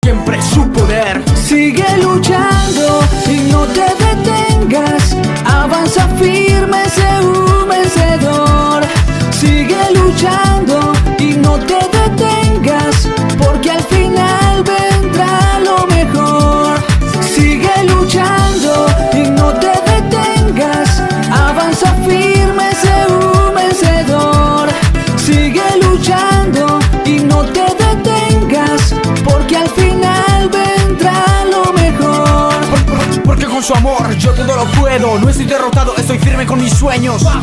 siempre su poder. Sigue luchando y no te detengas, avanza firme, sé un vencedor. Sigue luchando y no te detengas, porque al final vendrá lo mejor. Sigue luchando y no te detengas, avanza firme, sé un vencedor. Sigue luchando y no te detengas, porque al final vendrá lo mejor. Porque con su amor yo todo lo puedo. No estoy derrotado, estoy firme con mis sueños.